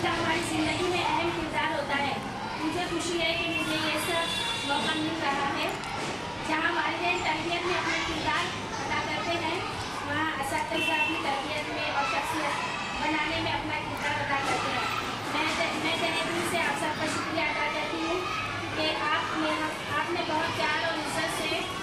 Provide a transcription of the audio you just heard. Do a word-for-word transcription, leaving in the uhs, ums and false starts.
का हमारी ज़िंदगी में अहम किरदार होता है। मुझे खुशी है कि मुझे ये सब मौका मिल रहा है। जहाँ वालिदैन तरबियत में अपना किरदार अदा करते हैं, वहाँ असातिज़ा भी तरबियत में और शख्सियत बनाने में अपना किरदार अदा करते हैं। मैं मैं तहे दिल से आप सबका शुक्रिया अदा करती हूँ कि आपने आपने बहुत प्यार और इज्जत से